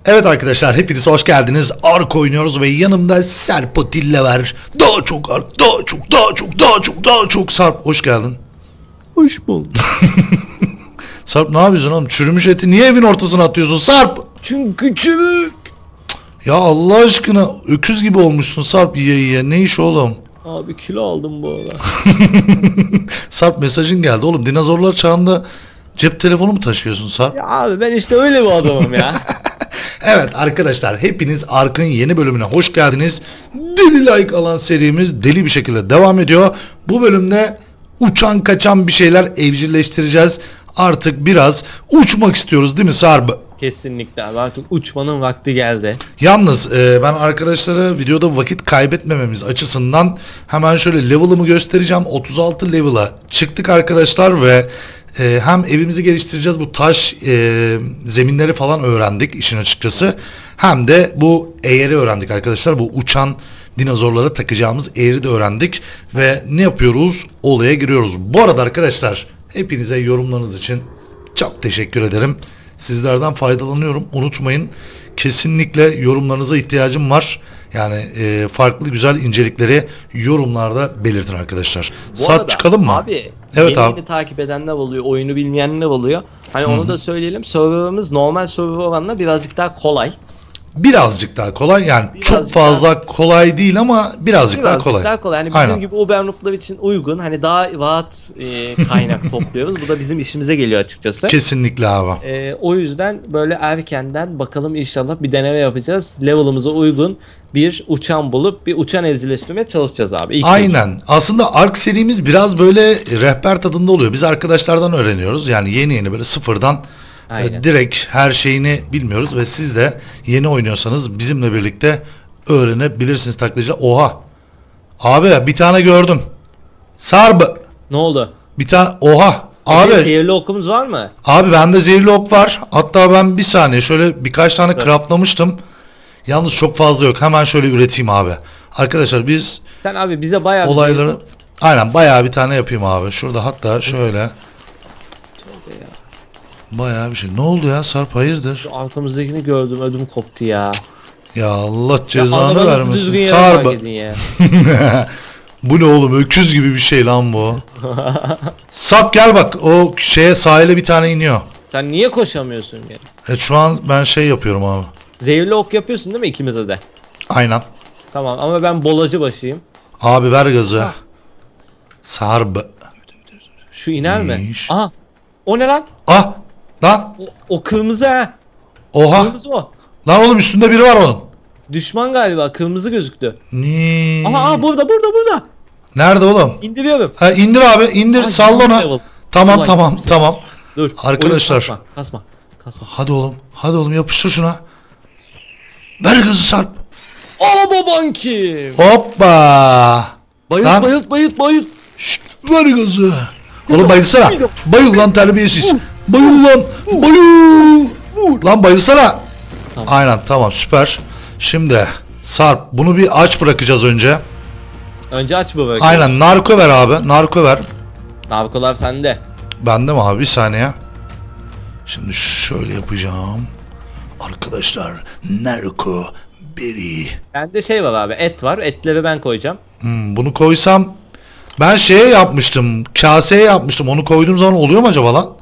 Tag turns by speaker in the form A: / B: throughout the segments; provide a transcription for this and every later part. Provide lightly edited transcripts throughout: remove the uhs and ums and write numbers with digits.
A: Evet arkadaşlar, hepiniz hoş geldiniz. Ark oynuyoruz ve yanımda Serpotille var. Daha çok Ark, daha çok Sarp. Hoş geldin.
B: Hoş bulduk.
A: Sarp, ne yapıyorsun oğlum? Çürümüş eti niye evin ortasına atıyorsun Sarp?
B: Çünkü çürük.
A: Ya Allah aşkına, öküz gibi olmuşsun Sarp, yiye yiye. Ne iş oğlum?
B: Abi kilo aldım bu ara.
A: Sarp, mesajın geldi oğlum. Dinozorlar çağında cep telefonu mu taşıyorsun Sarp?
B: Ya abi ben işte öyle bir adamım ya.
A: Evet arkadaşlar, hepiniz Ark'ın yeni bölümüne hoş geldiniz. Deli like alan serimiz deli bir şekilde devam ediyor. Bu bölümde uçan kaçan bir şeyler evcilleştireceğiz. Artık biraz uçmak istiyoruz değil mi Sarp?
B: Kesinlikle abi, artık uçmanın vakti geldi.
A: Yalnız ben arkadaşlara videoda vakit kaybetmememiz açısından hemen şöyle level'ımı göstereceğim. 36 level'a çıktık arkadaşlar ve hem evimizi geliştireceğiz, bu taş zeminleri falan öğrendik işin açıkçası. Hem de bu eğeri öğrendik arkadaşlar. Bu uçan dinozorlara takacağımız eğeri de öğrendik. Ve ne yapıyoruz? Olaya giriyoruz. Bu arada arkadaşlar, hepinize yorumlarınız için çok teşekkür ederim. Sizlerden faydalanıyorum. Unutmayın, kesinlikle yorumlarınıza ihtiyacım var. Yani farklı güzel incelikleri yorumlarda belirtin arkadaşlar. Sarp, çıkalım mı?
B: Abi,
A: evet abi.
B: yeni takip edenler oluyor, oyunu bilmeyenler oluyor. Hani onu da söyleyelim. Server'ımız normal server oranla birazcık daha kolay.
A: Birazcık daha kolay yani,
B: Birazcık
A: çok fazla kolay değil ama birazcık daha kolay.
B: Daha kolay. Yani bizim
A: Aynen.
B: gibi Uber noob'lar için uygun. Hani daha rahat kaynak topluyoruz. Bu da bizim işimize geliyor açıkçası.
A: Kesinlikle abi.
B: O yüzden böyle erkenden bakalım, inşallah bir deneme yapacağız. Level'ımıza uygun bir uçan bulup bir uçan evcilleştirmeye çalışacağız abi.
A: Aynen. Aslında Ark serimiz biraz böyle rehber tadında oluyor. Biz arkadaşlardan öğreniyoruz. Yani yeni böyle sıfırdan direkt her şeyini bilmiyoruz ve siz de yeni oynuyorsanız bizimle birlikte öğrenebilirsiniz taklitçiler. Oha. Abi bir tane gördüm. Sarp.
B: Ne oldu?
A: Bir tane, oha. Abi.
B: Zehirli okumuz var mı?
A: Abi bende zehirli ok var. Hatta ben bir saniye şöyle birkaç tane craftlamıştım. Yalnız çok fazla yok. Hemen şöyle üreteyim abi. Arkadaşlar biz
B: Sen abi bize bayağı
A: olayları aynen bayağı bir tane yapayım abi. Şurada hatta şöyle bayağı bir şey. Ne oldu ya Sarp, hayırdır?
B: Şu arkamızdakini gördüm, ödüm koptu ya.
A: Ya Allah cezanı
B: Ya
A: vermesin. Sarp. Bu ne oğlum, öküz gibi bir şey lan bu. Sarp gel bak, o şeye, sahile bir tane iniyor.
B: Sen niye koşamıyorsun yani?
A: Şu an ben şey yapıyorum abi.
B: Zehirli ok yapıyorsun değil mi ikimize de?
A: Aynen.
B: Tamam ama ben bolacı başıyım.
A: Abi ver gazı. Sarp.
B: Şu iner mi?
A: İyiymiş.
B: Aha. O ne lan?
A: Ah lan.
B: O kırmızı ha.
A: Oha.
B: Kırmızı o.
A: Lan oğlum, üstünde biri var onun.
B: Düşman galiba, kırmızı gözüktü.
A: Ne?
B: Aha burada.
A: Nerede oğlum?
B: İndiriyorum.
A: Ha, indir abi, indir, salla ona. Tamam
B: Ulan,
A: tamam
B: kimse.
A: tamam.
B: Dur.
A: Arkadaşlar.
B: Oyun kasma.
A: Hadi oğlum yapıştır şuna. Ver gazı Sarp.
B: Aa baban kim?
A: Hoppa. Lan.
B: Bayılt.
A: Şşt, ver gazı. Oğlum bayılsana. Bayıl lan terbiyesiz. Bayıl lan. Bayıl. Lan bayılsana.
B: Tamam.
A: Aynen, tamam, süper. Şimdi Sarp, bunu bir aç bırakacağız önce.
B: Önce aç baba.
A: Aynen, narko ver abi. Narko ver.
B: Narkolar sende.
A: Bende mi abi? Bir saniye. Şimdi şöyle yapacağım. Arkadaşlar, narko beri.
B: Bende şey var abi, et var. Etleri ben koyacağım.
A: Bunu koysam, ben şeye yapmıştım, kaseye yapmıştım. Onu koyduğum zaman oluyor mu acaba lan?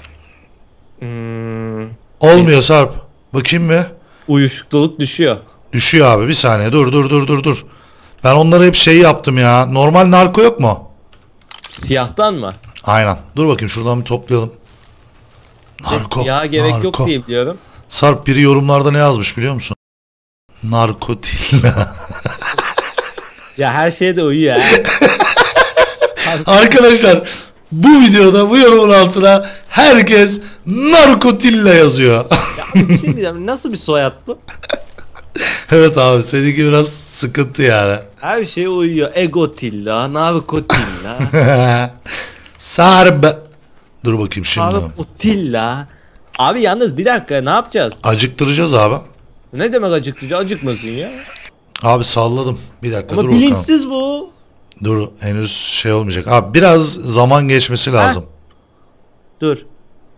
A: Olmuyor Sarp. Bakayım mı?
B: Uyuşukluluk düşüyor.
A: Düşüyor abi, bir saniye. Dur. Ben onları hep şey yaptım ya. Normal narko yok mu?
B: Siyahtan mı?
A: Aynen. Dur bakayım, şuradan bir toplayalım. Narko.
B: Siyaha gerek yok diye biliyorum.
A: Sarp, biri yorumlarda ne yazmış biliyor musun? Narkotilla.
B: Ya her şeye de uyuyor ha.
A: Arkadaşlar, bu videoda bu yorumun altına herkes narkotilla yazıyor.
B: Ya bir şey diyeceğim, nasıl bir soyad bu?
A: Evet abi, seninki biraz sıkıntı yani.
B: Her şeye uyuyor. Egotilla, narkotilla,
A: Sarp. Dur bakayım şimdi.
B: narkotilla. Abi yalnız bir dakika, ne yapacağız?
A: Acıktıracağız abi.
B: Ne demek acıktıcı? Acıkmasın ya.
A: Abi salladım. Bir dakika,
B: Ama
A: dur
B: bilinçsiz
A: bakalım.
B: bu.
A: Dur, henüz şey olmayacak. Abi biraz zaman geçmesi lazım.
B: Dur.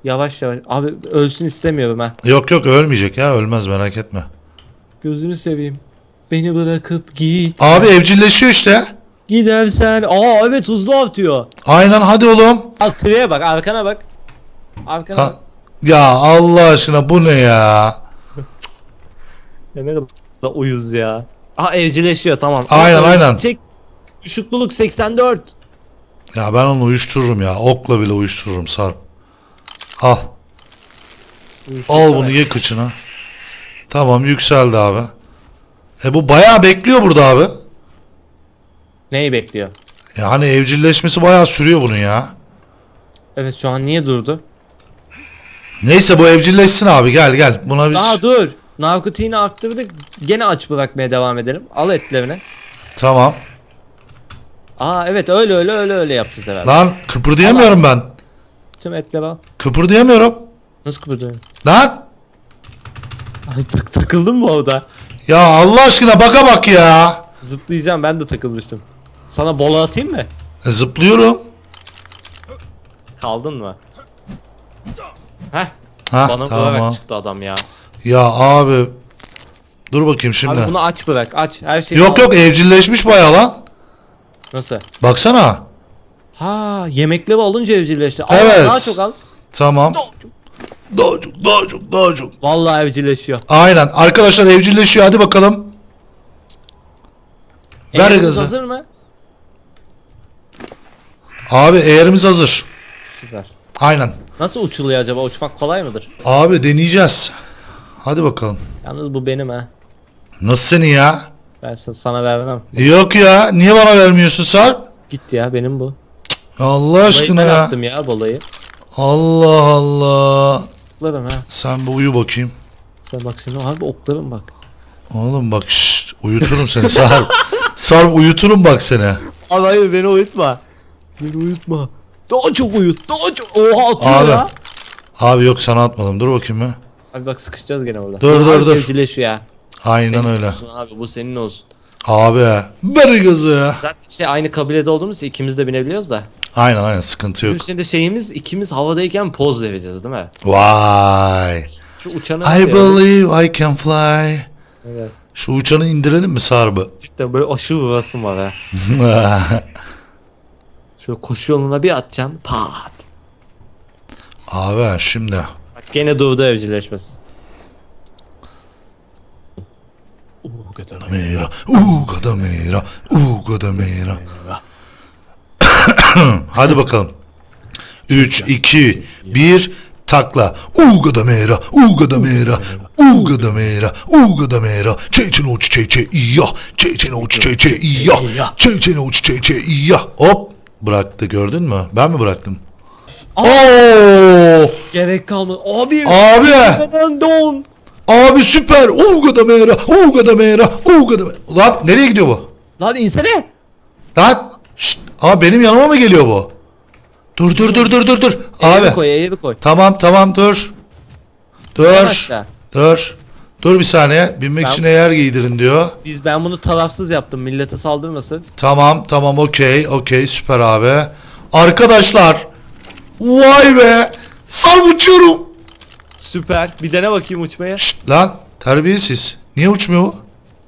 B: Yavaş yavaş. Abi ölsün istemiyorum ha.
A: Yok yok ölmeyecek ya, ölmez merak etme.
B: Gözünü seveyim. Beni bırakıp git.
A: Abi evcilleşiyor işte.
B: Gidersen. Aa evet hızlı atıyor.
A: Aynen hadi oğlum.
B: Bak tıraya bak arkana bak. Arkana
A: Ha,
B: bak.
A: ya Allah aşkına bu ne ya?
B: Ya ne kadar uyuz ya. Aha evcilleşiyor tamam.
A: Aynen, aynen.
B: Çek. Işıklılık 84.
A: Ya ben onu uyuştururum ya. Okla bile uyuştururum Sarp. Al. Al bunu ye kıçına. Tamam yükseldi abi. Bu bayağı bekliyor burada abi.
B: Neyi bekliyor?
A: Ya hani evcilleşmesi bayağı sürüyor bunun ya.
B: Evet şu an niye durdu?
A: Neyse bu evcilleşsin abi, gel gel. Buna biz...
B: Aa dur. Narkotiğini arttırdık. Gene aç bırakmaya devam edelim. Al etlerini.
A: Tamam.
B: Aa evet öyle yapacağız herhalde.
A: Lan kıpırdayamıyorum ben.
B: Tüm etleri al.
A: Kıpırdayamıyorum.
B: Nasıl kıpırdıyorsun?
A: Lan.
B: Ay takıldın mı orada?
A: Ya Allah aşkına baka bak ya.
B: Zıplayacağım ben de takılmıştım. Sana bola atayım mı?
A: Zıplıyorum.
B: Kaldın mı? Heh.
A: Ha
B: Bana
A: tamam.
B: vurarak çıktı adam ya.
A: Ya abi. Dur bakayım şimdi.
B: Abi bunu aç bırak aç. Her şeyi
A: Yok
B: al.
A: yok evcilleşmiş bayağı lan.
B: Nasıl?
A: Baksana.
B: Ha yemekleri alınca evcilleşti. Al,
A: Evet.
B: daha çok al.
A: Tamam. Daha çok.
B: Vallahi evcilleşiyor.
A: Aynen. Arkadaşlar evcilleşiyor. Hadi bakalım. Ver
B: Eğerimiz
A: gazı.
B: hazır mı?
A: Abi eğerimiz hazır.
B: Süper.
A: Aynen.
B: Nasıl uçuluyor acaba? Uçmak kolay mıdır?
A: Abi deneyeceğiz. Hadi bakalım.
B: Yalnız bu benim ha.
A: Nasıl senin ya?
B: Ben sana vermem.
A: Yok ya. Niye bana vermiyorsun Sarp?
B: Git ya benim bu.
A: Allah
B: Bolayı
A: aşkına
B: ben
A: ya.
B: attım ya bolayı.
A: Allah Allah.
B: Oklarım ha.
A: Sen bir uyu bakayım.
B: Sen bak şimdi harbi oklarım bak.
A: Oğlum bak şşt, uyuturum seni Sarp. Sarp uyuturum bak seni.
B: Abi hayır beni uyutma. Beni uyutma. Daha çok uyut. Daha çok. Oha atıyor
A: Abi.
B: ya.
A: Abi yok sana atmadım. Dur bakayım ya.
B: Abi bak sıkışacağız gene orada.
A: Dur, dur, dur.
B: Evcilleşiyor ya.
A: Aynen
B: Senin
A: öyle.
B: olsun abi bu senin olsun.
A: Abi ver gazı ya.
B: Zaten şey aynı kabilede olduğumuz için ikimiz de binebiliyoruz da.
A: Aynen sıkıntı yok.
B: Bizim şimdi şeyimiz ikimiz havadayken poz vereceğiz değil mi?
A: Vay.
B: Şu uçanı
A: I believe I can fly.
B: Evet.
A: Şu uçanı indirelim mi Sarp'ı?
B: Cidden böyle aşırı vurasım var ha. Şöyle koşu yoluna bir atacaksın. Pat.
A: Abi şimdi.
B: Bak gene durdu evcilleşmesi.
A: Gadamera, Gadamera, Gadamera. Hadi bakalım. 3, 2, 1, takla. Gadamera, Gadamera, Gadamera, Gadamera. Çeçenoç çeçe iya, çeçenoç çeçe iya, çeçenoç çeçe iya. Hop, bıraktı gördün mü? Ben mi bıraktım? Oo!
B: Gerek kalmadı. Abi.
A: Abi!
B: Ben don.
A: Abi süper. Gadamera, Gadamera, Gadamera. Lan nereye gidiyor bu?
B: Lan insene.
A: Lan şşt, abi benim yanıma mı geliyor bu? Dur.
B: Eğri
A: Abi.
B: koy eğri koy.
A: Tamam dur.
B: Yan
A: Dur.
B: aşağı.
A: Dur bir saniye. Binmek
B: Ben-
A: için eğer giydirin diyor.
B: Ben bunu tarafsız yaptım millete saldırmasın.
A: Tamam okey süper abi. Arkadaşlar. Vay be. Sal uçuyorum.
B: Süper. Bir dene bakayım uçmaya.
A: Şşt lan terbiyesiz. Niye uçmuyor bu?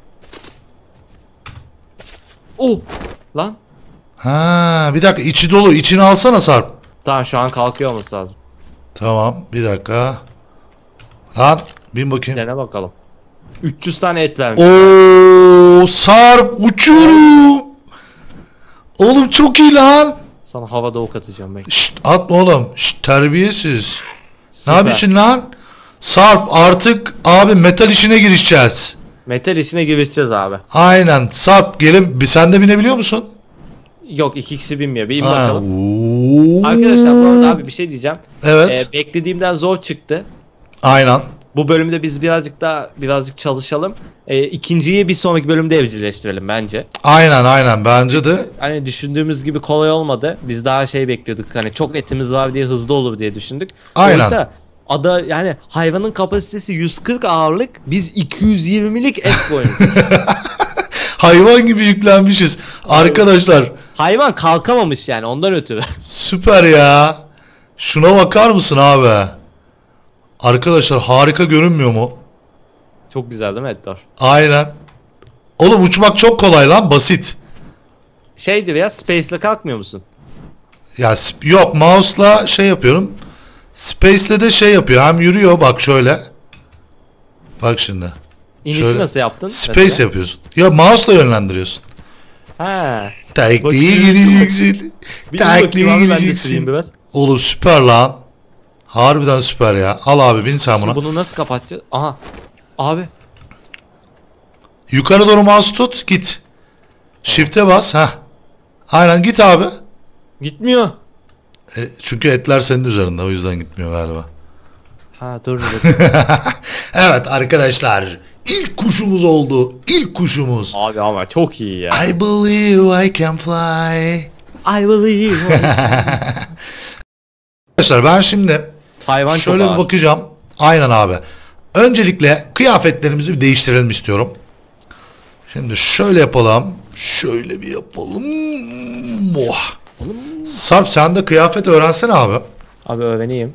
B: Oh. Lan.
A: Ha bir dakika içi dolu. İçini alsana Sarp.
B: Tamam şu an kalkıyor olması lazım.
A: Tamam bir dakika. Lan bin bakayım.
B: Dene bakalım. 300 tane et vermiş.
A: Oo Sarp uçuyorum. Oğlum çok iyi lan.
B: Sana havada ok atacağım ben.
A: Şşt atma oğlum. Şşt terbiyesiz.
B: Süper.
A: Ne yapıyorsun lan? Sarp artık abi metal işine girişeceğiz.
B: Metal işine girişeceğiz abi.
A: Aynen Sarp gelin sen de binebiliyor musun?
B: Yok iki kişi binmiyor. Bir in
A: Ha,
B: bakalım.
A: oo.
B: Arkadaşlar bu arada abi bir şey diyeceğim.
A: Evet.
B: Beklediğimden zor çıktı.
A: Aynen.
B: Bu bölümde biz birazcık çalışalım. İkinciyi bir sonraki bölümde evcilleştirelim bence.
A: Aynen bence de.
B: Hani düşündüğümüz gibi kolay olmadı. Biz daha şey bekliyorduk. Hani çok etimiz var diye hızlı olur diye düşündük.
A: Aynen.
B: Oysa yani hayvanın kapasitesi 140 ağırlık. Biz 220'lik et koymuşuz.
A: Hayvan gibi yüklenmişiz. Arkadaşlar
B: Hayvan kalkamamış yani ondan ötürü.
A: süper ya. Şuna bakar mısın abi? Arkadaşlar harika görünmüyor mu?
B: Çok güzel değil mi Edgar?
A: Aynen. Oğlum uçmak çok kolay lan, basit.
B: Şeydir ya, Space'le kalkmıyor musun?
A: Ya yok, mouse'la şey yapıyorum. Space'le de şey yapıyor. Hem yürüyor bak şöyle. Bak şimdi.
B: İnişi
A: Şöyle.
B: nasıl yaptın?
A: Space
B: mesela?
A: yapıyorsun. Ya mouse'la yönlendiriyorsun.
B: Ha.
A: Takliye
B: Bakayım.
A: gideceksin.
B: Bir dur bakayım
A: Takliye
B: abi, ben de süreyim
A: gideceksin.
B: biraz.
A: Oğlum süper lan. Harbiden süper ya. Al abi, bin sen buna.
B: Şimdi bunu nasıl kapatacağız? Aha. Abi.
A: Yukarı doğru mouse tut, git. Shift'e bas. Ha. Aynen, git abi.
B: Gitmiyor.
A: Çünkü etler senin üzerinde, o yüzden gitmiyor galiba.
B: Ha dur bakayım.
A: Evet arkadaşlar, ilk kuşumuz oldu. İlk kuşumuz.
B: Abi ama çok iyi ya.
A: I believe I can fly.
B: I believe.
A: Arkadaşlar ben şimdi
B: Hayvan
A: şöyle
B: çok
A: bir
B: ağır.
A: bakacağım. Aynen abi. Öncelikle kıyafetlerimizi bir değiştirelim istiyorum. Şimdi şöyle yapalım. Şöyle bir yapalım. Oh. Sarp sen de kıyafet öğrensene abi.
B: Abi öğreneyim.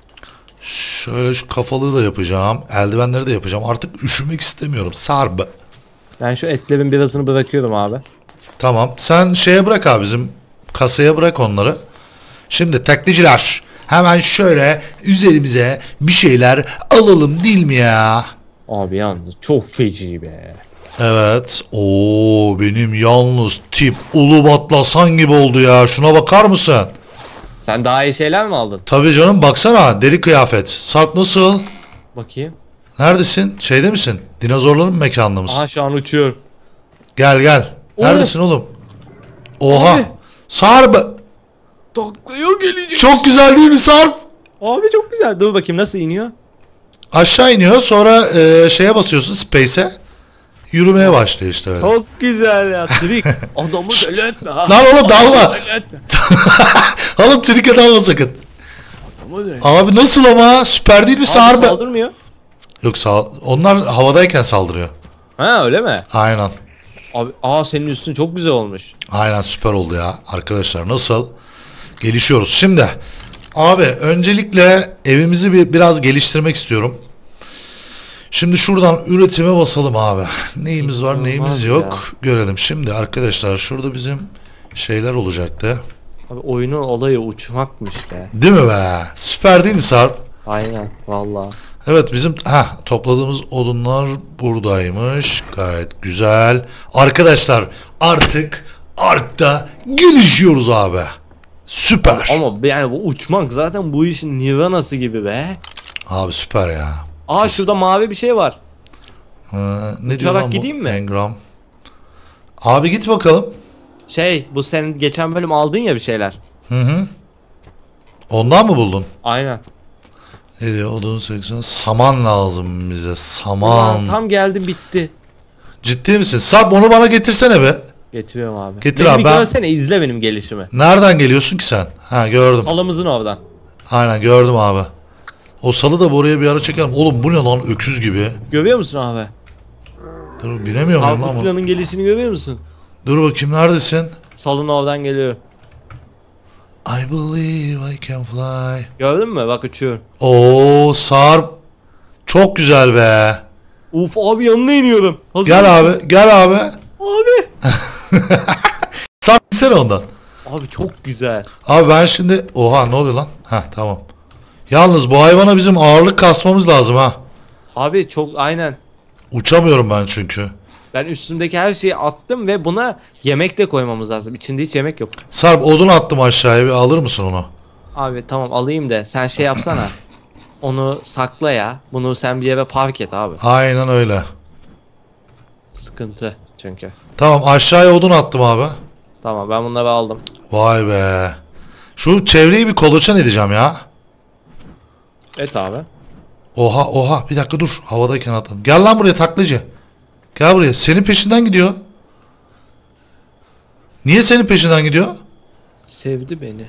A: Şöyle şu kafalığı da yapacağım. Eldivenleri de yapacağım. Artık üşümek istemiyorum. Sarp.
B: Ben şu etlerin birazını bırakıyorum abi.
A: Tamam. Sen şeye bırak abi, bizim kasaya bırak onları. Şimdi taklitçiler, hemen şöyle üzerimize bir şeyler alalım değil mi ya?
B: Abi yalnız çok feci be.
A: Evet. Oo, benim yalnız tip Ulubatlasan gibi oldu ya. Şuna bakar mısın?
B: Sen daha iyi şeyler mi aldın?
A: Tabii canım, baksana, deri kıyafet. Sarp nasıl?
B: Bakayım.
A: Neredesin? Şeyde misin? Dinozorların mekanında mısın?
B: Aha şu an uçuyorum.
A: Gel gel. Neredesin oğlum? Oha.
B: Abi.
A: Sarp.
B: Taklaya gelecek.
A: Çok güzel değil mi Sarp?
B: Abi çok güzel. Dur bakayım nasıl iniyor?
A: Aşağı iniyor, sonra şeye basıyorsun, space'e. Yürümeye başlıyor işte öyle.
B: Çok güzel ya. Trik. Adamı deli etme ha.
A: Lan oğlum dalma.
B: Adamı deli etme.
A: Oğlum trike dalma sakın.
B: Adamı deli.
A: Abi nasıl ama? Süper değil mi
B: Abi
A: Sarp?
B: saldırmıyor.
A: Yok, onlar havadayken saldırıyor.
B: Ha öyle mi?
A: Aynen.
B: Abi senin üstün çok güzel olmuş.
A: Aynen, süper oldu ya. Arkadaşlar nasıl? Gelişiyoruz. Şimdi abi öncelikle evimizi biraz geliştirmek istiyorum. Şimdi şuradan üretime basalım abi. Neyimiz var, neyimiz
B: İnanılmaz
A: yok
B: ya.
A: görelim. Şimdi arkadaşlar şurada bizim şeyler olacaktı.
B: Abi oyunun olayı uçmakmış be.
A: Değil mi be? Süper değil mi Sarp?
B: Aynen valla.
A: Evet, bizim topladığımız odunlar buradaymış. Gayet güzel. Arkadaşlar artık Ark'ta gelişiyoruz abi. Süper.
B: Ama yani bu uçmak zaten bu işin nirvanası gibi be.
A: Abi süper ya.
B: Aa şurada mavi bir şey var.
A: Ne diyor lan bu?
B: gideyim mi?
A: Engram. Abi git bakalım.
B: Şey bu senin geçen bölüm aldın ya bir şeyler.
A: Hı hı. Ondan mı buldun?
B: Aynen.
A: Ne diyor? Odun 80. Saman lazım bize.
B: Ulan
A: Saman.
B: tam geldim bitti.
A: Ciddi misin? Sarp onu bana getirsene be.
B: Getiriyorum abi.
A: Getir
B: Beni
A: abi,
B: bir
A: ben-
B: görsene, izle benim gelişimi.
A: Nereden geliyorsun ki sen? Ha, gördüm.
B: Salımızın oradan.
A: Aynen, gördüm abi. O salı da buraya bir ara çekelim. Oğlum bu ne lan, öküz gibi.
B: Görüyor musun abi?
A: Dur, binemiyor muyum lan bunu?
B: Harputlanın gelişini görüyor musun?
A: Dur bakayım, neredesin?
B: Salın oradan geliyor.
A: I believe I can fly.
B: Gördün mü? Bak uçuyor.
A: Oo Sarp. Çok güzel be.
B: Uf abi yanına iniyorum. Hazır
A: Gel
B: mısın?
A: abi, gel abi.
B: Abi.
A: Sarp insene ondan.
B: Abi çok güzel.
A: Abi ben şimdi... Oha, ne oluyor lan? Heh, tamam. Yalnız bu hayvana bizim ağırlık kasmamız lazım ha.
B: Abi çok aynen.
A: Uçamıyorum ben çünkü.
B: Ben üstümdeki her şeyi attım ve buna yemek de koymamız lazım. İçinde hiç yemek yok.
A: Sarp, odun attım aşağıya, bir alır mısın onu?
B: Abi tamam alayım da sen şey yapsana. Onu sakla ya. Bunu sen bir yere park et abi.
A: Aynen öyle.
B: Sıkıntı çünkü.
A: Tamam, aşağıya odun attım abi.
B: Tamam ben bunları aldım.
A: Vay be. Şu çevreyi bir kolaçan edeceğim ya.
B: Et abi.
A: Oha oha, bir dakika dur, havadayken atladım. Gel lan buraya taklacı. Gel buraya, senin peşinden gidiyor. Niye senin peşinden gidiyor?
B: Sevdi beni.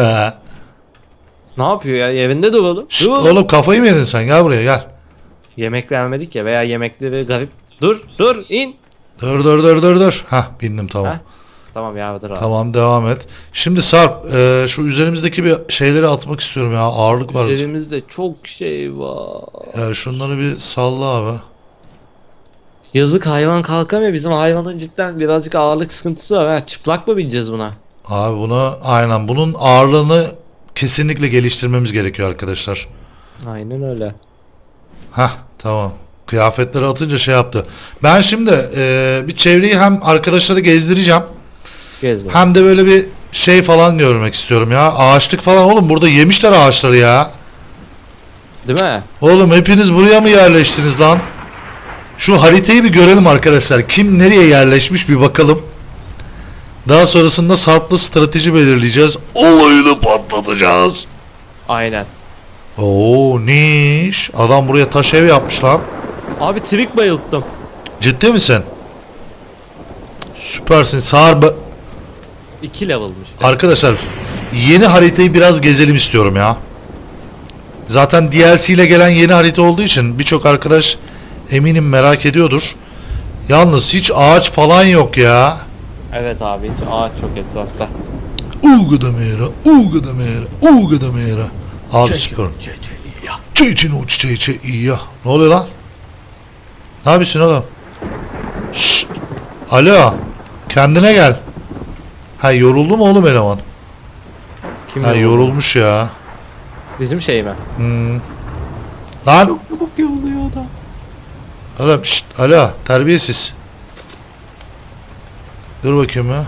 B: Ne yapıyor ya? Evinde duralım.
A: Şşt,
B: Dur.
A: oğlum kafayı mı yedin sen, gel buraya gel.
B: Yemek vermedik ya veya yemekleri garip. Dur in.
A: Dur. Hah, bindim, tamam.
B: Heh. Tamam yardır abi.
A: Tamam devam et. Şimdi Sarp şu üzerimizdeki bir şeyleri atmak istiyorum ya. Ağırlık var.
B: Üzerimizde çok şey var.
A: Şunları bir salla abi.
B: Yazık hayvan kalkamıyor. Bizim hayvanın cidden birazcık ağırlık sıkıntısı var. Ha, çıplak mı bineceğiz buna?
A: Abi buna aynen bunun ağırlığını kesinlikle geliştirmemiz gerekiyor arkadaşlar.
B: Aynen öyle.
A: Hah tamam. Kıyafetleri atınca şey yaptı. Ben şimdi bir çevreyi hem arkadaşları gezdireceğim.
B: Gezdim.
A: Hem de böyle bir şey falan görmek istiyorum ya. Ağaçlık falan oğlum burada yemişler ağaçları ya.
B: Değil mi?
A: Oğlum hepiniz buraya mı yerleştiniz lan? Şu haritayı bir görelim arkadaşlar. Kim nereye yerleşmiş bir bakalım. Daha sonrasında Sarp'la strateji belirleyeceğiz. Olayını patlatacağız.
B: Aynen.
A: Oo niş. Adam buraya taş ev yapmış lan.
B: Abi trik bayılttım.
A: Ciddi misin? Süpersin. Sarp.
B: 2 level'mış.
A: Arkadaşlar yeni haritayı biraz gezelim istiyorum ya. Zaten DLC ile gelen yeni harita olduğu için birçok arkadaş eminim merak ediyordur. Yalnız hiç ağaç falan yok ya.
B: Evet abi hiç ağaç çok etrafta.
A: Ugadamera, Ugadamera, Ugadamera. Abi süper. Çeyçin uç çeyçe iya. Ne oluyor lan? Ne yapıyorsun oğlum? Şşt. Alo. Kendine gel. Ha yoruldu mu oğlum eleman?
B: Kim
A: Ha yorulmuş ya.
B: Bizim şey mi?
A: Lan.
B: Çok çabuk yoruluyor o da.
A: Oğlum şşt. Alo. Terbiyesiz. Dur bakayım ya.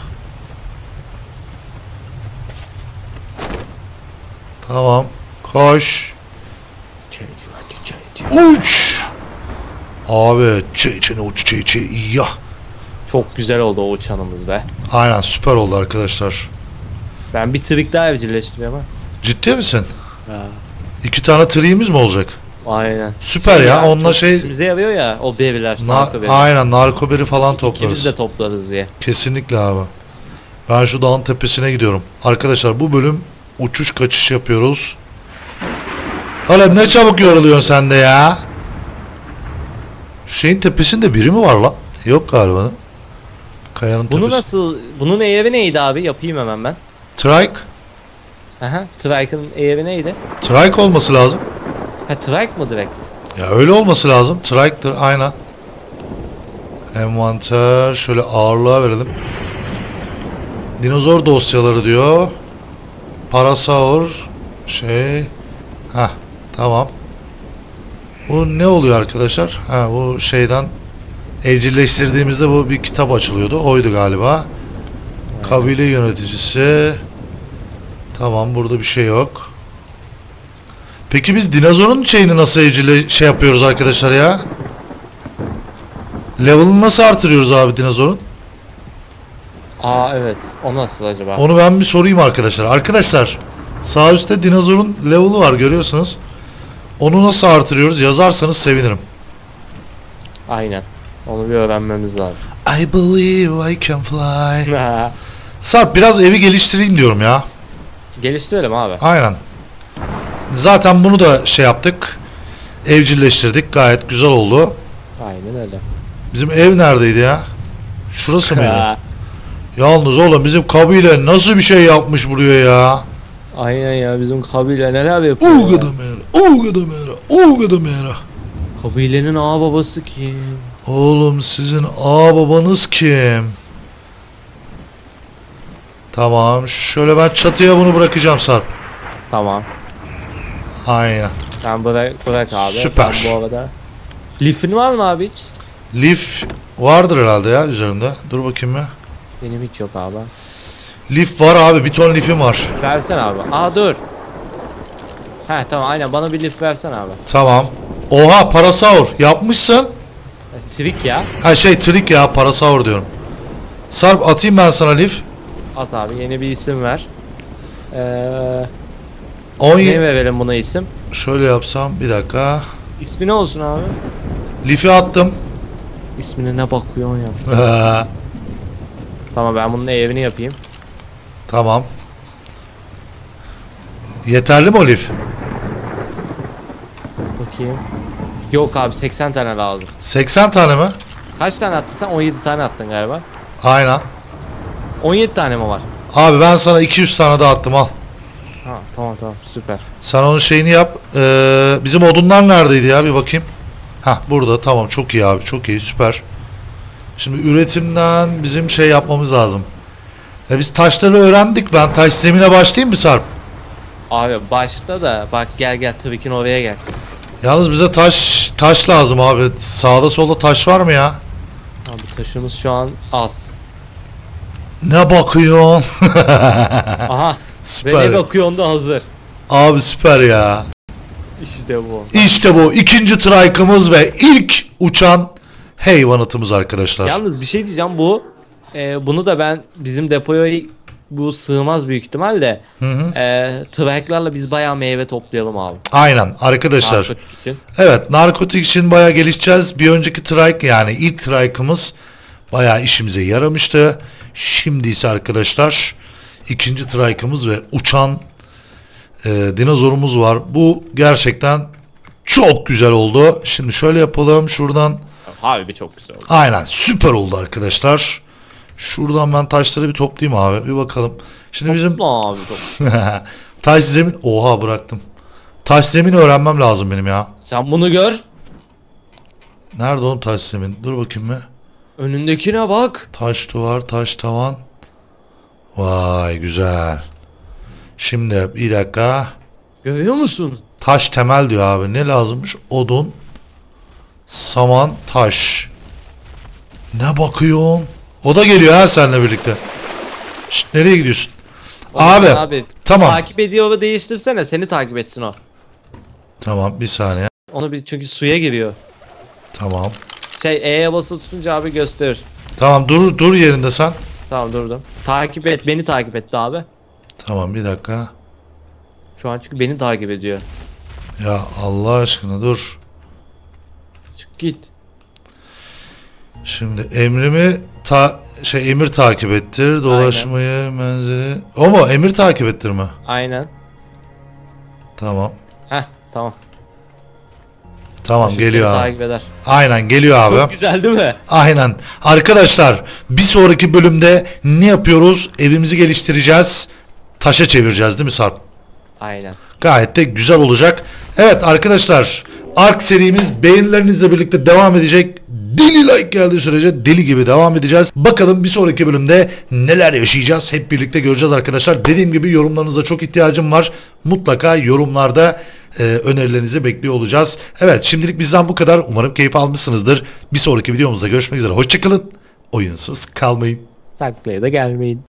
A: Tamam. Koş. Uç. Abi çeyçene uç çeyçe iya.
B: Çok güzel oldu o uçanımız be.
A: Aynen süper oldu arkadaşlar.
B: Ben bir trik daha evcilleştireyim ama.
A: Ciddi misin?
B: Ha.
A: 2 tane triğimiz mi olacak?
B: Aynen.
A: Süper ya. Onunla
B: çok
A: şey
B: işimize yarıyor ya o beriler. narko beri.
A: aynen narkoberi falan toplarız.
B: İkimiz de toplarız diye.
A: Kesinlikle abi. Ben şu dağın tepesine gidiyorum. Arkadaşlar bu bölüm uçuş kaçış yapıyoruz. Oğlum ne çabuk yoruluyorsun sen de ya. Şeyin tepesinde biri mi var lan? Yok galiba. Kayanın
B: Bunu
A: tepesi.
B: nasıl, bunun eğri neydi abi? Yapayım hemen ben.
A: Trike.
B: Aha, Trike'ın eğri neydi?
A: Trike olması lazım.
B: Ha Trike mı direkt?
A: Ya öyle olması lazım. Trike'dır aynen. Envanter şöyle ağırlığa verelim. Dinozor dosyaları diyor. Parasaur şey. Ha tamam. Bu ne oluyor arkadaşlar? Ha bu şeyden evcilleştirdiğimizde bu bir kitap açılıyordu. Oydu galiba. Kabile yöneticisi. Tamam burada bir şey yok. Peki biz dinozorun şeyini nasıl şey yapıyoruz arkadaşlar ya? Level'ını nasıl artırıyoruz abi dinozorun?
B: Aa evet. O nasıl acaba?
A: Onu ben bir sorayım arkadaşlar. Arkadaşlar sağ üstte dinozorun level'ı var görüyorsunuz. Onu nasıl artırıyoruz yazarsanız sevinirim.
B: Aynen. Onu bir öğrenmemiz lazım.
A: I believe I can fly. Sarp biraz evi geliştireyim diyorum ya.
B: Geliştirelim abi.
A: Aynen. Zaten bunu da şey yaptık. Evcilleştirdik. Gayet güzel oldu.
B: Aynen öyle.
A: Bizim ev neredeydi ya? Şurası mıydı? Yalnız oğlum bizim kabile nasıl bir şey yapmış buraya ya?
B: Aynen ya bizim kabile neler yapıyor ya.
A: Ugadamera.
B: Kabilenin ağa babası kim?
A: Oğlum sizin babanız kim? Tamam. Şöyle ben çatıya bunu bırakacağım Sarp.
B: Tamam.
A: Aynen.
B: Sen bırak abi.
A: Süper.
B: Ben bu arada. Lifin var mı abi hiç?
A: Lif vardır herhalde ya üzerinde. Dur bakayım ya.
B: Benim hiç yok abi.
A: Lif var abi. Bir ton lifim var.
B: Versen abi. Aa dur. Heh tamam aynen bana bir lif versen abi.
A: Tamam. Oha parasaur yapmışsın.
B: Trik ya.
A: Ha şey trik ya parasaur diyorum. Sarp atayım ben sana lif.
B: At abi yeni bir isim ver. Ne
A: 17
B: verelim buna isim?
A: şöyle yapsam bir dakika.
B: İsmi ne olsun abi?
A: Lifi attım.
B: İsmine ne bakıyorsun ya? Tamam ben bunun evini yapayım.
A: Tamam. Yeterli mi o lif?
B: Bakayım. Yok abi 80 tane lazım.
A: 80 tane mi?
B: Kaç tane attın sen? 17 tane attın galiba.
A: Aynen.
B: 17 tane mi var?
A: Abi ben sana 200 tane daha attım, al.
B: Ha, tamam süper.
A: Sen onun şeyini yap. Bizim odunlar neredeydi ya, bir bakayım. Hah, burada, tamam, çok iyi abi, çok iyi, süper. Şimdi üretimden bizim şey yapmamız lazım. Biz taşları öğrendik, ben taş zemine başlayayım mı Sarp?
B: Abi başta da bak, gel Twik'in oraya gel.
A: Yalnız bize taş lazım abi. Sağda solda taş var mı ya?
B: Abi taşımız şu an az.
A: Ne bakıyorsun?
B: Aha. Ve
A: Süper.
B: ne bakıyorsun da hazır.
A: Abi süper ya.
B: İşte bu.
A: İşte bu ikinci trike'ımız ve ilk uçan hayvanatımız arkadaşlar.
B: Yalnız bir şey diyeceğim, bunu da ben bizim depoya bu sığmaz büyük ihtimalle. Trike'larla biz bayağı meyve toplayalım abi.
A: Aynen arkadaşlar.
B: Narkotik için.
A: Evet, narkotik için bayağı gelişeceğiz. Bir önceki trike, yani ilk trike'ımız bayağı işimize yaramıştı. Şimdi ise arkadaşlar ikinci trike'ımız ve uçan dinozorumuz var. Bu gerçekten çok güzel oldu. Şimdi şöyle yapalım şuradan.
B: Abi çok güzel oldu.
A: Aynen, süper oldu arkadaşlar. Şuradan ben taşları bir toplayayım abi, bir bakalım. Şimdi bizim
B: Topla abi
A: taş zemin, oha bıraktım. Taş zemin öğrenmem lazım benim ya.
B: Sen bunu gör.
A: Nerede oğlum taş zemin? Dur bakayım bir.
B: Önündekine bak.
A: Taş duvar, taş tavan. Vay güzel. Şimdi bir dakika.
B: Görüyor musun?
A: Taş temel diyor abi. Ne lazımmış? Odun, saman, taş. Ne bakıyorsun? O da geliyor ha seninle birlikte. Şşt, nereye gidiyorsun? Abi, tamam.
B: Takip ediyor ve değiştirsene, seni takip etsin o.
A: Tamam, bir saniye.
B: Onu bir, çünkü suya giriyor.
A: Tamam.
B: E'ye basılı tutunca abi gösterir.
A: Tamam, dur yerinde sen.
B: Tamam, durdum. Takip et, beni takip etti abi.
A: Tamam, bir dakika.
B: Şu an çünkü beni takip ediyor.
A: Ya Allah aşkına dur.
B: Çık git.
A: Şimdi emrimi emir takip ettir, dolaşmayı, menzili. O mu? Emir takip ettirme.
B: Aynen.
A: Tamam.
B: Tamam.
A: Tamam,
B: Şu
A: geliyor
B: seni
A: abi.
B: takip eder.
A: Aynen geliyor abi.
B: Çok güzel değil mi?
A: Aynen. Arkadaşlar bir sonraki bölümde ne yapıyoruz? Evimizi geliştireceğiz. Taşa çevireceğiz değil mi Sarp?
B: Aynen.
A: Gayet de güzel olacak. Evet arkadaşlar, Ark serimiz beğenilerinizle birlikte devam edecek. Deli like geldiği sürece deli gibi devam edeceğiz. Bakalım bir sonraki bölümde neler yaşayacağız, hep birlikte göreceğiz arkadaşlar. Dediğim gibi yorumlarınıza çok ihtiyacım var. Mutlaka yorumlarda önerilerinizi bekliyor olacağız. Evet, şimdilik bizden bu kadar. Umarım keyif almışsınızdır. Bir sonraki videomuzda görüşmek üzere. Hoşçakalın. Oyunsuz kalmayın.
B: Taklaya da gelmeyin.